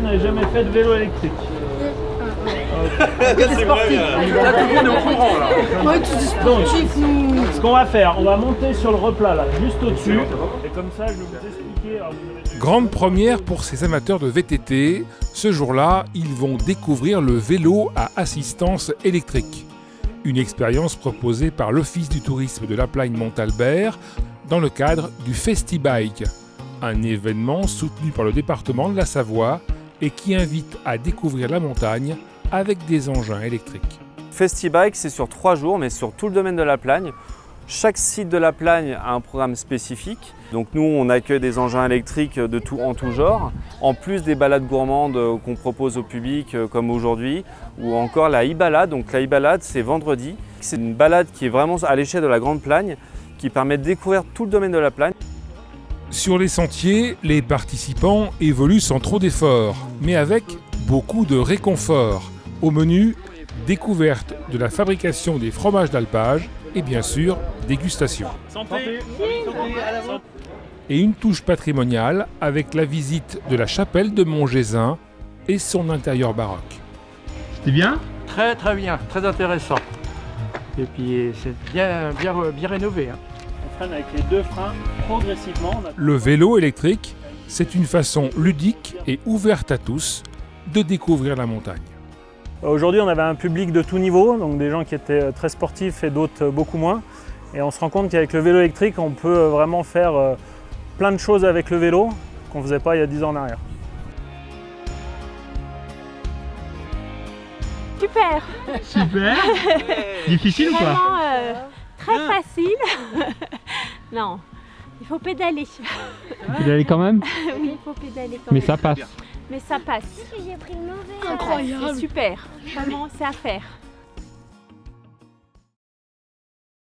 n'avez jamais fait de vélo électrique. C'est sportif. Là, tout le monde est au courant, là. Ouais, tous des sportifs, nous. Ce qu'on va faire, on va monter sur le replat là, juste au-dessus. Et comme ça, je vais vous expliquer. Grande première pour ces amateurs de VTT. Ce jour-là, ils vont découvrir le vélo à assistance électrique. Une expérience proposée par l'Office du tourisme de la Plagne Montalbert dans le cadre du FestiBike, un événement soutenu par le département de la Savoie et qui invite à découvrir la montagne avec des engins électriques. FestiBike, c'est sur 3 jours, mais sur tout le domaine de la Plagne. Chaque site de la Plagne a un programme spécifique. Donc nous, on accueille des engins électriques en tout genre, en plus des balades gourmandes qu'on propose au public, comme aujourd'hui, ou encore la e-balade. Donc la e-balade, c'est vendredi. C'est une balade qui est vraiment à l'échelle de la Grande Plagne, qui permet de découvrir tout le domaine de la Plagne. Sur les sentiers, les participants évoluent sans trop d'efforts, mais avec beaucoup de réconfort. Au menu, découverte de la fabrication des fromages d'alpage et bien sûr, dégustation. Santé. Et une touche patrimoniale avec la visite de la chapelle de Montgésin et son intérieur baroque. C'était bien? Très très bien, très intéressant. Et puis c'est bien rénové. Hein. On freine avec les 2 freins progressivement. Le vélo électrique, c'est une façon ludique et ouverte à tous de découvrir la montagne. Aujourd'hui, on avait un public de tout niveau, donc des gens qui étaient très sportifs et d'autres beaucoup moins. Et on se rend compte qu'avec le vélo électrique, on peut vraiment faire plein de choses avec le vélo qu'on ne faisait pas il y a 10 ans en arrière. Super. Super. Difficile ou pas? Vraiment très facile. Non, il faut pédaler. Pédaler quand même? Oui, il faut pédaler quand Mais même. ça passe. Mais ça passe. J'ai pris le mauvais. C'est Incroyable. super. Vraiment, c'est à faire.